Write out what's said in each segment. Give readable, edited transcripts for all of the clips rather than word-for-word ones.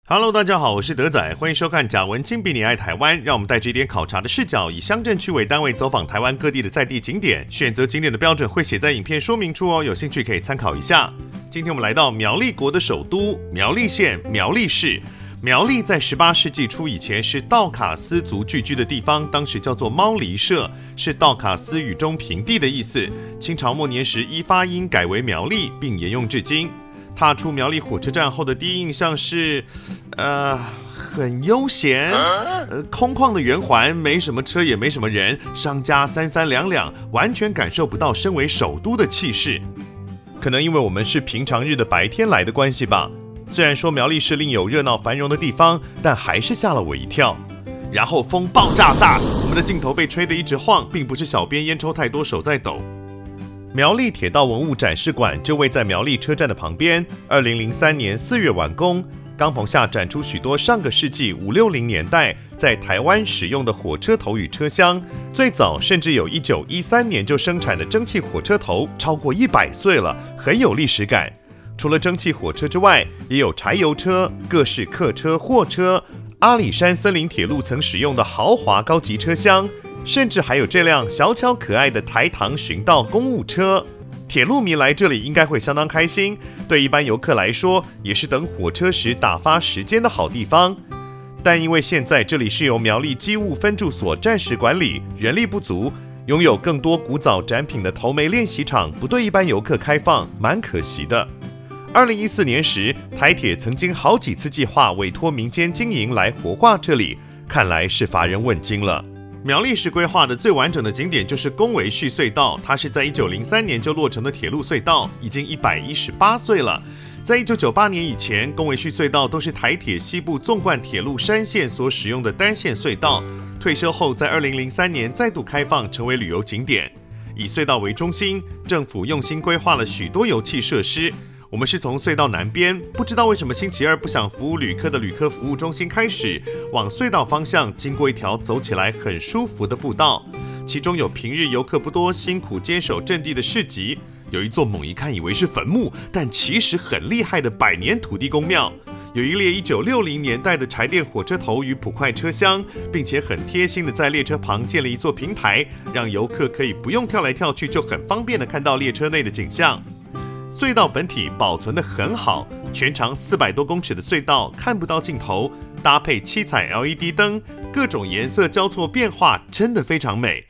Hello， 大家好，我是德仔，欢迎收看贾文清比你爱台湾，让我们带着一点考察的视角，以乡镇区为单位走访台湾各地的在地景点，选择景点的标准会写在影片说明处哦，有兴趣可以参考一下。今天我们来到苗栗国的首都苗栗县苗栗市。苗栗在18世纪初以前是道卡斯族聚居的地方，当时叫做猫狸社，是道卡斯语中平地的意思。清朝末年时依发音改为苗栗，并沿用至今。踏出苗栗火车站后的第一印象是，很悠闲，空旷的圆环，没什么车也没什么人，商家三三两两，完全感受不到身为首都的气势。可能因为我们是平常日的白天来的关系吧。虽然说苗栗市另有热闹繁荣的地方，但还是吓了我一跳。然后风爆炸大，我们的镜头被吹得一直晃，并不是小编烟抽太多手在抖。苗栗铁道文物展示馆就位在苗栗车站的旁边，2003年4月完工。钢棚下展出许多上个世纪5、60年代在台湾使用的火车头与车厢，最早甚至有1913年就生产的蒸汽火车头，超过100岁了，很有历史感。除了蒸汽火车之外，也有柴油车、各式客车、货车，阿里山森林铁路曾使用的豪华高级车厢，甚至还有这辆小巧可爱的台糖巡道公务车。铁路迷来这里应该会相当开心，对一般游客来说，也是等火车时打发时间的好地方。但因为现在这里是由苗栗机务分驻所暂时管理，人力不足，拥有更多古早展品的头梅练习场不对一般游客开放，蛮可惜的。2014年时，台铁曾经好几次计划委托民间经营来活化这里，看来是乏人问津了。苗栗市规划的最完整的景点就是公维序隧道，它是在1903年就落成的铁路隧道，已经118岁了。在1998年以前，公维序隧道都是台铁西部纵贯铁路山线所使用的单线隧道，退休后在2003年再度开放成为旅游景点。以隧道为中心，政府用心规划了许多游憩设施。我们是从隧道南边，不知道为什么星期二不想服务旅客的旅客服务中心开始，往隧道方向经过一条走起来很舒服的步道，其中有平日游客不多、辛苦坚守阵地的市集，有一座猛一看以为是坟墓，但其实很厉害的百年土地公庙，有一列1960年代的柴电火车头与普快车厢，并且很贴心的在列车旁建了一座平台，让游客可以不用跳来跳去，就很方便的看到列车内的景象。隧道本体保存得很好，全长400多公尺的隧道看不到尽头，搭配七彩 LED 灯，各种颜色交错变化，真的非常美。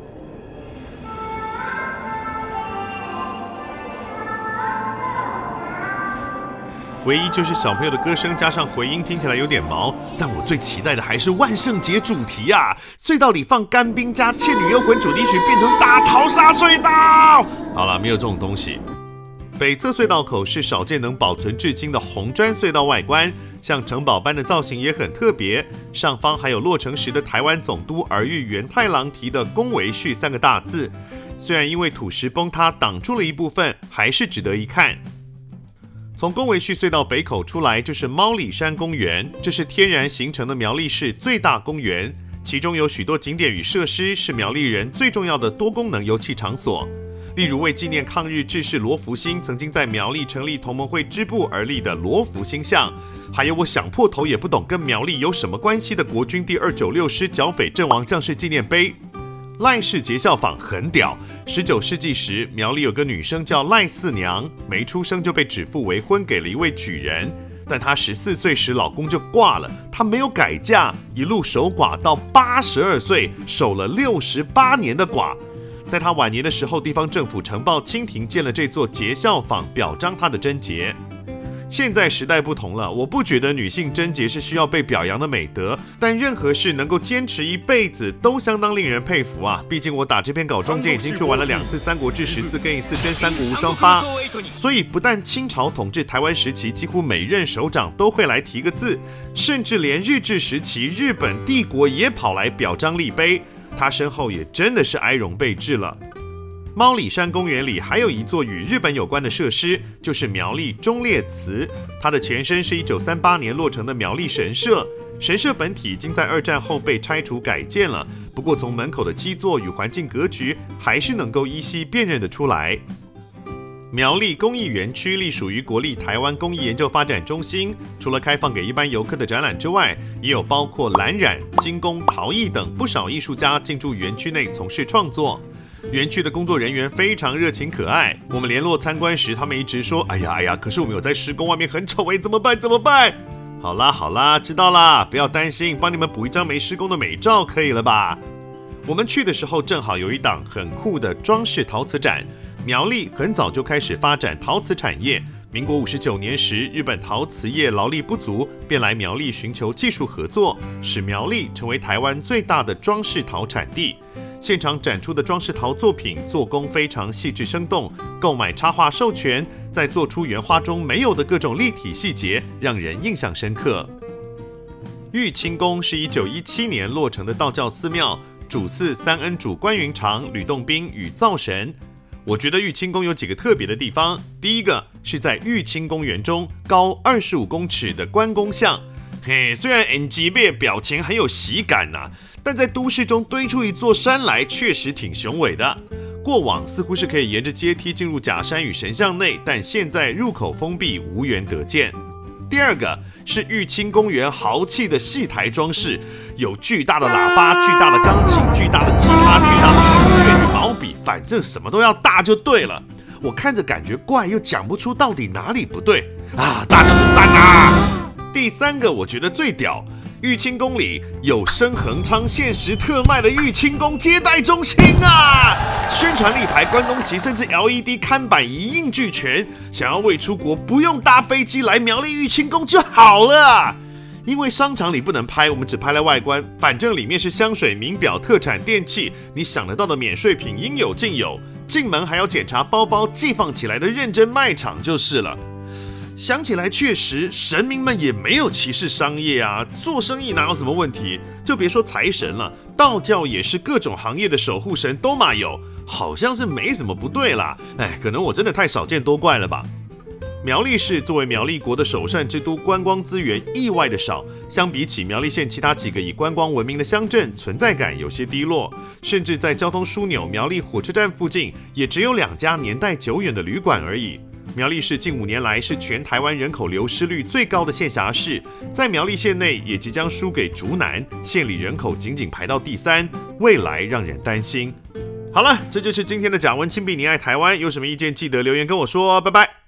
唯一就是小朋友的歌声加上回音听起来有点毛，但我最期待的还是万圣节主题啊！隧道里放干冰加《倩女幽魂》主题曲，变成大逃杀隧道。好了，没有这种东西。北侧隧道口是少见能保存至今的红砖隧道外观，像城堡般的造型也很特别。上方还有落成时的台湾总督儿玉源太郎题的公维序3个大字，虽然因为土石崩塌挡住了一部分，还是值得一看。从公维序隧道北口出来就是猫里山公园，这是天然形成的苗栗市最大公园，其中有许多景点与设施是苗栗人最重要的多功能游憩场所。例如为纪念抗日志士罗福兴曾经在苗栗成立同盟会支部而立的罗福兴像，还有我想破头也不懂跟苗栗有什么关系的国军第296师剿匪阵亡将士纪念碑。赖氏节孝坊很屌，19世纪时苗栗有个女生叫赖四娘，没出生就被指腹为婚给了一位举人，但她14岁时老公就挂了，她没有改嫁，一路守寡到82岁，守了68年的寡。在他晚年的时候，地方政府呈报清廷建了这座节孝坊，表彰他的贞洁。现在时代不同了，我不觉得女性贞洁是需要被表扬的美德，但任何事能够坚持一辈子都相当令人佩服啊！毕竟我打这篇稿中间已经去玩了2次《三国志14跟1次真三国无双8》，所以不但清朝统治台湾时期几乎每任首长都会来提个字，甚至连日治时期日本帝国也跑来表彰立碑。他身后也真的是哀荣备至了。猫里山公园里还有一座与日本有关的设施，就是苗栗忠烈祠。它的前身是1938年落成的苗栗神社，神社本体已经在2战后被拆除改建了，不过从门口的基座与环境格局，还是能够依稀辨认得出来。 苗栗工艺园区隶属于国立台湾工艺研究发展中心，除了开放给一般游客的展览之外，也有包括蓝染、金工、陶艺等不少艺术家进驻园区内从事创作。园区的工作人员非常热情可爱，我们联络参观时，他们一直说：“哎呀，可是我们有在施工，外面很丑怎么办？”好啦，知道啦，不要担心，帮你们补一张没施工的美照，可以了吧？我们去的时候正好有一档很酷的装饰陶瓷展。苗栗很早就开始发展陶瓷产业。民国59年时，日本陶瓷业劳力不足，便来苗栗寻求技术合作，使苗栗成为台湾最大的装饰陶产地。现场展出的装饰陶作品做工非常细致生动，购买插画授权，再做出原画中没有的各种立体细节，让人印象深刻。玉清宫是1917年落成的道教寺庙，主祀三恩主关云长、吕洞宾与灶神。我觉得玉清宫有几个特别的地方。第一个是在玉清公园中高25公尺的关公像，虽然 NG 的表情很有喜感但在都市中堆出一座山来，确实挺雄伟的。过往似乎是可以沿着阶梯进入假山与神像内，但现在入口封闭，无缘得见。第二个是玉清公园豪气的戏台装饰，有巨大的喇叭、巨大的钢琴、巨大的吉他、巨大的书卷与毛笔，反正什么都要大就对了。我看着感觉怪，又讲不出到底哪里不对大就是赞第三个我觉得最屌，玉清宫里有升恒昌限时特卖的玉清宫接待中心宣传立牌、关公旗甚至 LED 看板一应俱全，想要未出国不用搭飞机来苗栗玉清宫就好了因为商场里不能拍，我们只拍了外观，反正里面是香水、名表、特产电器，你想得到的免税品应有尽有，进门还要检查包包寄放起来的认真卖场就是了。想起来确实，神明们也没有歧视商业做生意哪有什么问题？就别说财神了，道教也是各种行业的守护神都嘛有，好像是没什么不对啦。可能我真的太少见多怪了吧。苗栗市作为苗栗国的首善之都，观光资源意外的少，相比起苗栗县其他几个以观光闻名的乡镇，存在感有些低落，甚至在交通枢纽苗栗火车站附近，也只有2家年代久远的旅馆而已。苗栗市近5年来是全台湾人口流失率最高的县辖市，在苗栗县内也即将输给竹南，县里人口仅排到第3，未来让人担心。好了，这就是今天的贾文清比你爱台湾，有什么意见记得留言跟我说，拜拜。